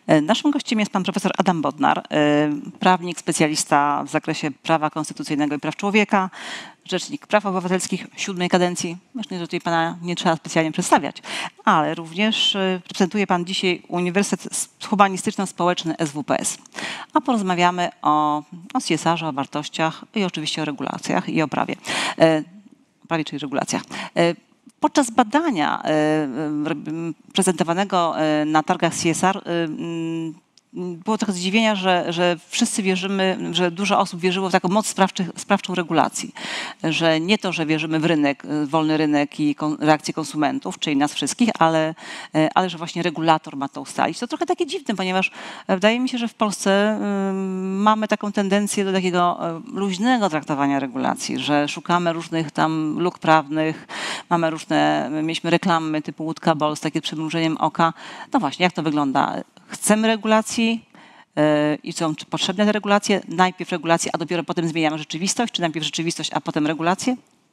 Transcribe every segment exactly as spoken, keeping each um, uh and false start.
Naszym gościem jest pan profesor Adam Bodnar, prawnik, specjalista w zakresie prawa konstytucyjnego i praw człowieka, rzecznik praw obywatelskich siódmej kadencji. Myślę, że tutaj pana nie trzeba specjalnie przedstawiać, ale również reprezentuje pan dzisiaj Uniwersytet Humanistyczno-Społeczny S W P S. A porozmawiamy o, o C S R ze, o wartościach i oczywiście o regulacjach i o prawie. O prawie, czyli regulacjach. Podczas badania prezentowanego na targach C S R było trochę zdziwienia, że, że wszyscy wierzymy, że dużo osób wierzyło w taką moc sprawczy, sprawczą regulacji. Że nie to, że wierzymy w rynek, wolny rynek i kon, reakcje konsumentów, czyli nas wszystkich, ale, ale że właśnie regulator ma to ustalić. To trochę takie dziwne, ponieważ wydaje mi się, że w Polsce mamy taką tendencję do takiego luźnego traktowania regulacji, że szukamy różnych tam luk prawnych, mamy różne, mieliśmy reklamy typu łódka Bol z takim przymrużeniem oka. No właśnie, jak to wygląda? Chcemy regulacji yy, i są potrzebne te regulacje? Najpierw regulacje, a dopiero potem zmieniamy rzeczywistość? Czy najpierw rzeczywistość, a potem regulacje?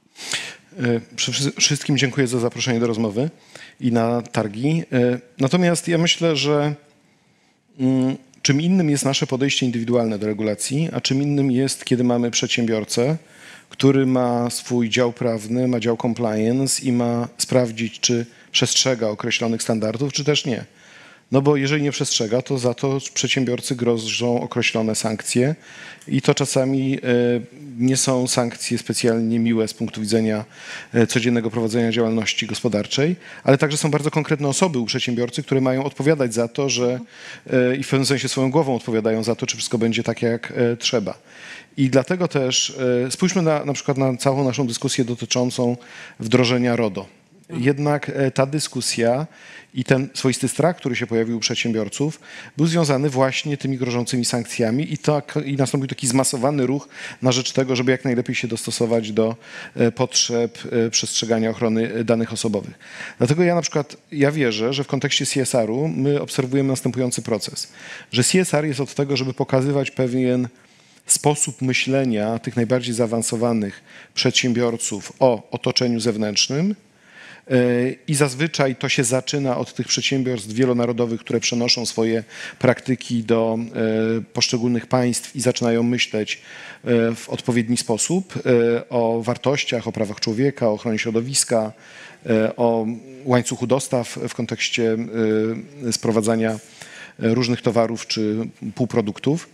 Przede wszystkim dziękuję za zaproszenie do rozmowy i na targi. Natomiast ja myślę, że mm, czym innym jest nasze podejście indywidualne do regulacji, a czym innym jest, kiedy mamy przedsiębiorcę, który ma swój dział prawny, ma dział compliance i ma sprawdzić, czy przestrzega określonych standardów, czy też nie. No bo jeżeli nie przestrzega, to za to przedsiębiorcy grożą określone sankcje i to czasami nie są sankcje specjalnie miłe z punktu widzenia codziennego prowadzenia działalności gospodarczej, ale także są bardzo konkretne osoby u przedsiębiorcy, które mają odpowiadać za to, że i w pewnym sensie swoją głową odpowiadają za to, czy wszystko będzie tak, jak trzeba. I dlatego też spójrzmy na, na przykład na całą naszą dyskusję dotyczącą wdrożenia RODO. Jednak ta dyskusja i ten swoisty strach, który się pojawił u przedsiębiorców, był związany właśnie tymi grożącymi sankcjami i, tak, i nastąpił taki zmasowany ruch na rzecz tego, żeby jak najlepiej się dostosować do potrzeb przestrzegania ochrony danych osobowych. Dlatego ja na przykład, ja wierzę, że w kontekście C S R-u my obserwujemy następujący proces, że C S R jest od tego, żeby pokazywać pewien sposób myślenia tych najbardziej zaawansowanych przedsiębiorców o otoczeniu zewnętrznym. I zazwyczaj to się zaczyna od tych przedsiębiorstw wielonarodowych, które przenoszą swoje praktyki do poszczególnych państw i zaczynają myśleć w odpowiedni sposób o wartościach, o prawach człowieka, o ochronie środowiska, o łańcuchu dostaw w kontekście sprowadzania różnych towarów czy półproduktów.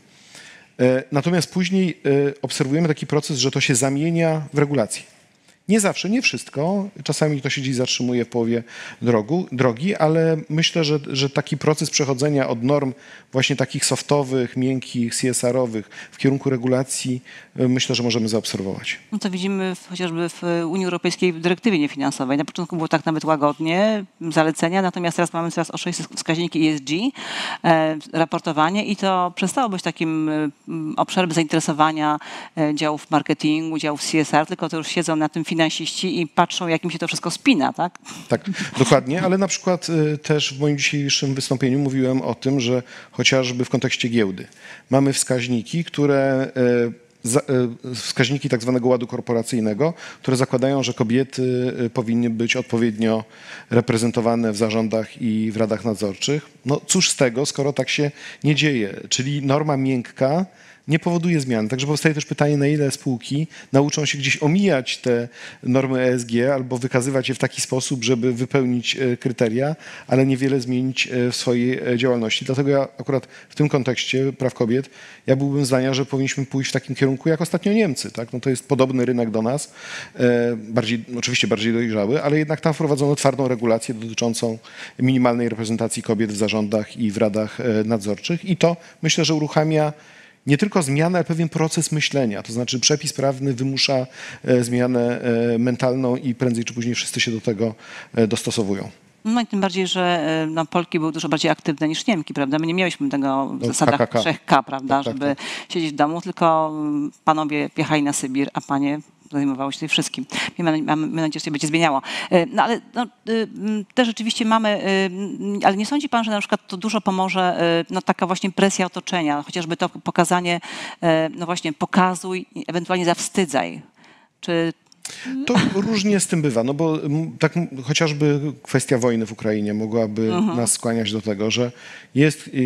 Natomiast później obserwujemy taki proces, że to się zamienia w regulacje. Nie zawsze, nie wszystko. Czasami to się gdzieś zatrzymuje w połowie drogu, drogi, ale myślę, że, że taki proces przechodzenia od norm właśnie takich softowych, miękkich, C S R-owych w kierunku regulacji myślę, że możemy zaobserwować. No to widzimy w, chociażby w Unii Europejskiej w dyrektywie niefinansowej. Na początku było tak nawet łagodnie, zalecenia, natomiast teraz mamy coraz ostrzejsze wskaźniki E S G, e, raportowanie i to przestało być takim e, obszarem zainteresowania e, działów marketingu, działów C S R, tylko to już siedzą na tym finansiści i patrzą, jak im się to wszystko spina, tak? Tak, dokładnie, ale na przykład y, też w moim dzisiejszym wystąpieniu mówiłem o tym, że chociażby w kontekście giełdy mamy wskaźniki, które y, za, y, wskaźniki tak zwanego ładu korporacyjnego, które zakładają, że kobiety y, powinny być odpowiednio reprezentowane w zarządach i w radach nadzorczych. No cóż z tego, skoro tak się nie dzieje, czyli norma miękka nie powoduje zmian. Także powstaje też pytanie, na ile spółki nauczą się gdzieś omijać te normy E S G albo wykazywać je w taki sposób, żeby wypełnić kryteria, ale niewiele zmienić w swojej działalności. Dlatego ja akurat w tym kontekście praw kobiet, ja byłbym zdania, że powinniśmy pójść w takim kierunku jak ostatnio Niemcy. Tak? No to jest podobny rynek do nas, bardziej, oczywiście bardziej dojrzały, ale jednak tam wprowadzono twardą regulację dotyczącą minimalnej reprezentacji kobiet w zarządach i w radach nadzorczych i to myślę, że uruchamia nie tylko zmianę, ale pewien proces myślenia. To znaczy przepis prawny wymusza zmianę mentalną i prędzej czy później wszyscy się do tego dostosowują. No i tym bardziej, że no, Polki były dużo bardziej aktywne niż Niemki, prawda? My nie mieliśmy tego w zasadach trzech K, prawda? Tak, tak, żeby tak. siedzieć w domu, tylko panowie jechali na Sybir, a panie zajmowało się tym wszystkim. Mamy, mamy nadzieję, że się będzie zmieniało. No ale no, też rzeczywiście mamy, ale nie sądzi pan, że na przykład to dużo pomoże no, taka właśnie presja otoczenia, chociażby to pokazanie, no właśnie pokazuj, ewentualnie zawstydzaj. Czy to różnie z tym bywa, no bo tak chociażby kwestia wojny w Ukrainie mogłaby uh-huh. nas skłaniać do tego, że jest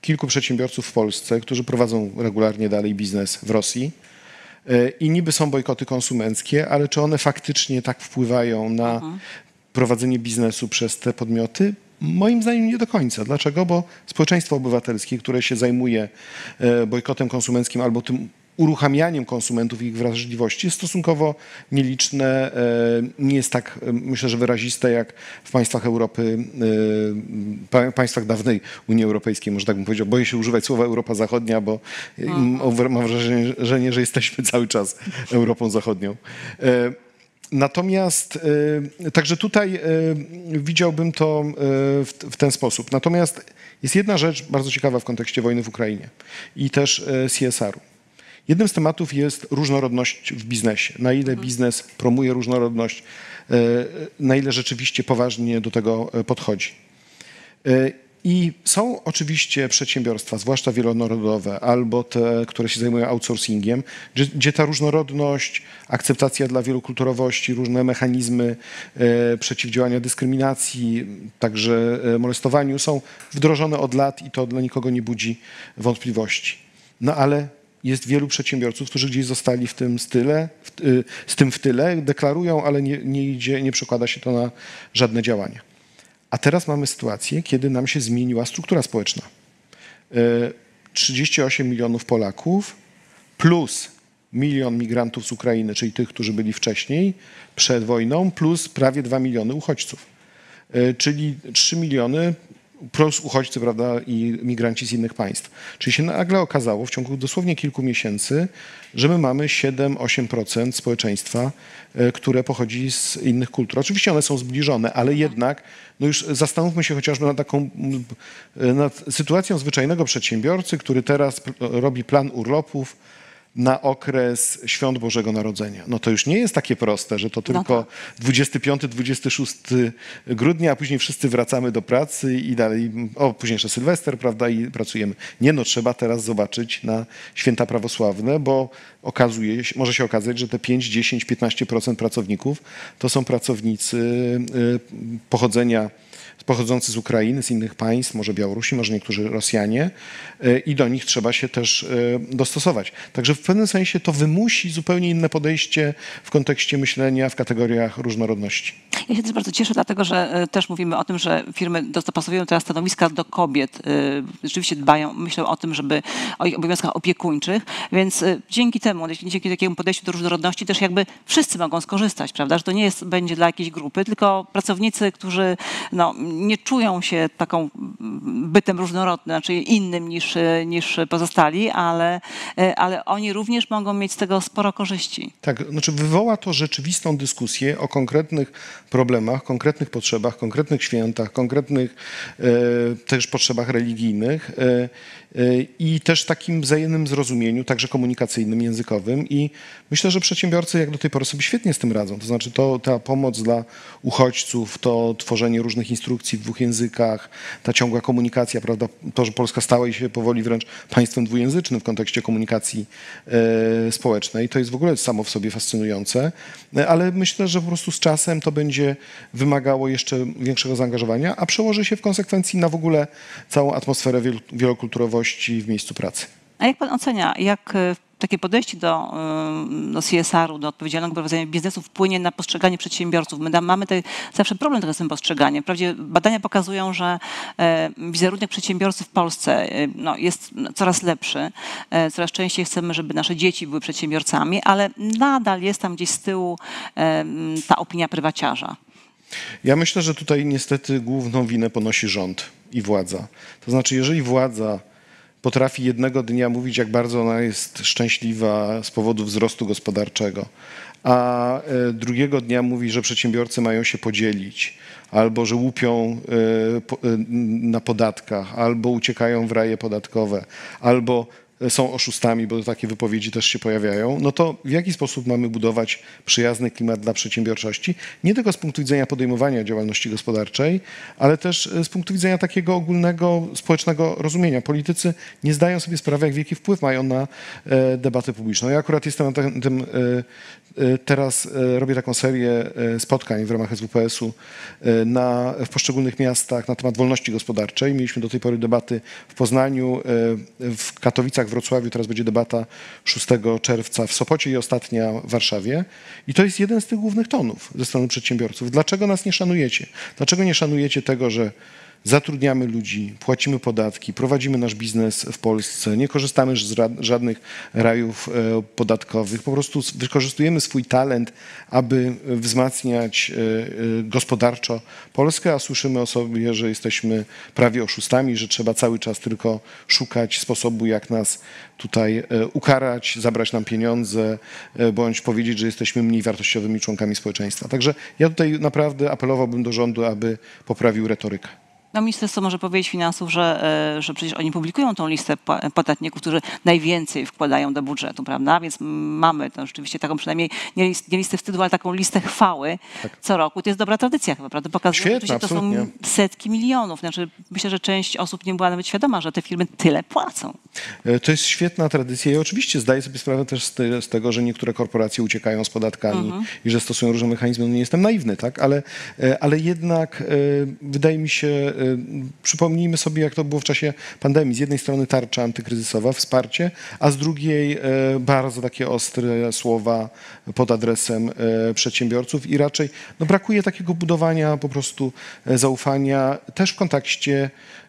kilku przedsiębiorców w Polsce, którzy prowadzą regularnie dalej biznes w Rosji i niby są bojkoty konsumenckie, ale czy one faktycznie tak wpływają na mhm. prowadzenie biznesu przez te podmioty? Moim zdaniem nie do końca. Dlaczego? Bo społeczeństwo obywatelskie, które się zajmuje bojkotem konsumenckim albo tym uruchamianiem konsumentów i ich wrażliwości jest stosunkowo nieliczne, nie jest tak, myślę, że wyraziste jak w państwach Europy, państwach dawnej Unii Europejskiej, może tak bym powiedział. Boję się używać słowa Europa Zachodnia, bo mam wrażenie, że jesteśmy cały czas Europą Zachodnią. Natomiast, także tutaj widziałbym to w ten sposób. Natomiast jest jedna rzecz bardzo ciekawa w kontekście wojny w Ukrainie i też C S R-u. Jednym z tematów jest różnorodność w biznesie. Na ile biznes promuje różnorodność, na ile rzeczywiście poważnie do tego podchodzi. I są oczywiście przedsiębiorstwa, zwłaszcza wielonarodowe, albo te, które się zajmują outsourcingiem, gdzie, gdzie ta różnorodność, akceptacja dla wielokulturowości, różne mechanizmy e, przeciwdziałania dyskryminacji, także e, molestowaniu są wdrożone od lat i to dla nikogo nie budzi wątpliwości. No ale jest wielu przedsiębiorców, którzy gdzieś zostali w tym style, w, y, z tym w tyle, deklarują, ale nie, nie idzie, nie przekłada się to na żadne działania. A teraz mamy sytuację, kiedy nam się zmieniła struktura społeczna. trzydzieści osiem milionów Polaków plus milion migrantów z Ukrainy, czyli tych, którzy byli wcześniej, przed wojną, plus prawie dwa miliony uchodźców. Czyli trzy miliony plus uchodźcy, prawda, i migranci z innych państw. Czyli się nagle okazało w ciągu dosłownie kilku miesięcy, że my mamy siedem do ośmiu procent społeczeństwa, które pochodzi z innych kultur. Oczywiście one są zbliżone, ale jednak no już zastanówmy się chociażby nad taką nad sytuacją zwyczajnego przedsiębiorcy, który teraz robi plan urlopów na okres Świąt Bożego Narodzenia. No to już nie jest takie proste, że to tylko no tak. dwudziestego piątego do dwudziestego szóstego grudnia, a później wszyscy wracamy do pracy i dalej, o później jeszcze Sylwester, prawda, i pracujemy. Nie, no trzeba teraz zobaczyć na święta prawosławne, bo okazuje się, może się okazać, że te pięć, dziesięć, piętnaście procent pracowników to są pracownicy pochodzenia pochodzący z Ukrainy, z innych państw, może Białorusi, może niektórzy Rosjanie i do nich trzeba się też dostosować. Także w pewnym sensie to wymusi zupełnie inne podejście w kontekście myślenia w kategoriach różnorodności. Ja się też bardzo cieszę, dlatego że też mówimy o tym, że firmy dostosowują teraz stanowiska do kobiet. Rzeczywiście dbają, myślą o tym, żeby o ich obowiązkach opiekuńczych, więc dzięki temu, dzięki takiemu podejściu do różnorodności też jakby wszyscy mogą skorzystać, prawda, że to nie jest, będzie dla jakiejś grupy, tylko pracownicy, którzy no, nie czują się taką bytem różnorodnym, znaczy innym niż, niż pozostali, ale, ale oni również mogą mieć z tego sporo korzyści. Tak, znaczy wywoła to rzeczywistą dyskusję o konkretnych problemach, konkretnych potrzebach, konkretnych świętach, konkretnych e, też potrzebach religijnych e, e, i też takim wzajemnym zrozumieniu, także komunikacyjnym, językowym i myślę, że przedsiębiorcy jak do tej pory sobie świetnie z tym radzą. To znaczy to, ta pomoc dla uchodźców, to tworzenie różnych instrukcji w dwóch językach, ta ciągła komunikacja, prawda, to, że Polska stała się powoli wręcz państwem dwujęzycznym w kontekście komunikacji e, społecznej, to jest w ogóle samo w sobie fascynujące, ale myślę, że po prostu z czasem to będzie wymagało jeszcze większego zaangażowania, a przełoży się w konsekwencji na w ogóle całą atmosferę wielokulturowości w miejscu pracy. A jak pan ocenia, jak takie podejście do, do C S R-u, do odpowiedzialnego prowadzenia biznesu wpłynie na postrzeganie przedsiębiorców? My mamy tutaj zawsze problem z tym postrzeganiem. Wprawdzie badania pokazują, że wizerunek przedsiębiorcy w Polsce no, jest coraz lepszy. Coraz częściej chcemy, żeby nasze dzieci były przedsiębiorcami, ale nadal jest tam gdzieś z tyłu ta opinia prywaciarza. Ja myślę, że tutaj niestety główną winę ponosi rząd i władza. To znaczy, jeżeli władza potrafi jednego dnia mówić, jak bardzo ona jest szczęśliwa z powodu wzrostu gospodarczego, a drugiego dnia mówi, że przedsiębiorcy mają się podzielić, albo że łupią na podatkach, albo uciekają w raje podatkowe, albo są oszustami, bo takie wypowiedzi też się pojawiają, no to w jaki sposób mamy budować przyjazny klimat dla przedsiębiorczości? Nie tylko z punktu widzenia podejmowania działalności gospodarczej, ale też z punktu widzenia takiego ogólnego społecznego rozumienia. Politycy nie zdają sobie sprawy, jak wielki wpływ mają na debatę publiczną. Ja akurat jestem na tym, teraz robię taką serię spotkań w ramach S W P S-u na, w poszczególnych miastach na temat wolności gospodarczej. Mieliśmy do tej pory debaty w Poznaniu, w Katowicach, w Wrocławiu, teraz będzie debata szóstego czerwca w Sopocie i ostatnia w Warszawie. I to jest jeden z tych głównych tonów ze strony przedsiębiorców. Dlaczego nas nie szanujecie? Dlaczego nie szanujecie tego, że zatrudniamy ludzi, płacimy podatki, prowadzimy nasz biznes w Polsce, nie korzystamy z żadnych rajów podatkowych, po prostu wykorzystujemy swój talent, aby wzmacniać gospodarczo Polskę, a słyszymy o sobie, że jesteśmy prawie oszustami, że trzeba cały czas tylko szukać sposobu, jak nas tutaj ukarać, zabrać nam pieniądze, bądź powiedzieć, że jesteśmy mniej wartościowymi członkami społeczeństwa. Także ja tutaj naprawdę apelowałbym do rządu, aby poprawił retorykę. No, Ministerstwo może powiedzieć Finansów, że, że przecież oni publikują tą listę podatników, którzy najwięcej wkładają do budżetu, prawda? Więc mamy to rzeczywiście taką przynajmniej nie, list, nie listę wstydu, ale taką listę chwały tak. co roku. To jest dobra tradycja chyba, prawda? Pokazuje, że to są setki milionów. Znaczy, myślę, że część osób nie była nawet świadoma, że te firmy tyle płacą. To jest świetna tradycja i oczywiście zdaję sobie sprawę też z, te, z tego, że niektóre korporacje uciekają z podatkami mhm. i że stosują różne mechanizmy. No nie jestem naiwny, tak? Ale, ale jednak wydaje mi się, przypomnijmy sobie, jak to było w czasie pandemii. Z jednej strony tarcza antykryzysowa, wsparcie, a z drugiej bardzo takie ostre słowa pod adresem przedsiębiorców i raczej no, brakuje takiego budowania po prostu zaufania też w kontekście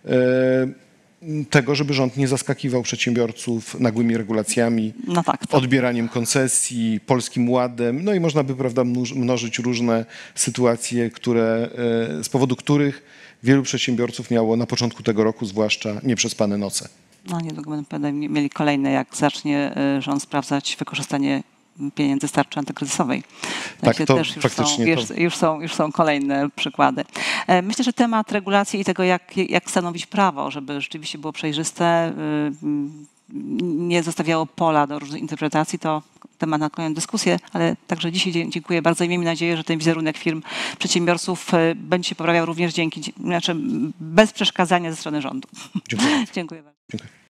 tego, żeby rząd nie zaskakiwał przedsiębiorców nagłymi regulacjami, no tak, to... odbieraniem koncesji, Polskim Ładem, no i można by, prawda, mnożyć różne sytuacje, które, z powodu których wielu przedsiębiorców miało na początku tego roku zwłaszcza nieprzespane noce. No niedługo będą mieli kolejne, jak zacznie rząd sprawdzać wykorzystanie pieniędzy z tarczy antykryzysowej. Tak, to też już faktycznie. Są, już, to... już, są, już są kolejne przykłady. Myślę, że temat regulacji i tego, jak, jak stanowić prawo, żeby rzeczywiście było przejrzyste, nie zostawiało pola do różnych interpretacji, to temat na kolejną dyskusję, ale także dzisiaj dziękuję bardzo i miejmy nadzieję, że ten wizerunek firm, przedsiębiorców będzie się poprawiał również dzięki, znaczy bez przeszkadzania ze strony rządu. Dziękuję. Dziękuję bardzo. Dziękuję.